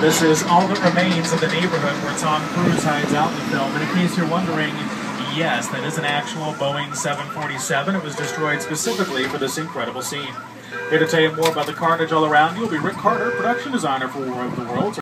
This is all that remains of the neighborhood where Tom Cruise hides out in the film. And in case you're wondering, yes, that is an actual Boeing 747. It was destroyed specifically for this incredible scene. Here to tell you more about the carnage all around you will be Rick Carter, production designer for War of the Worlds.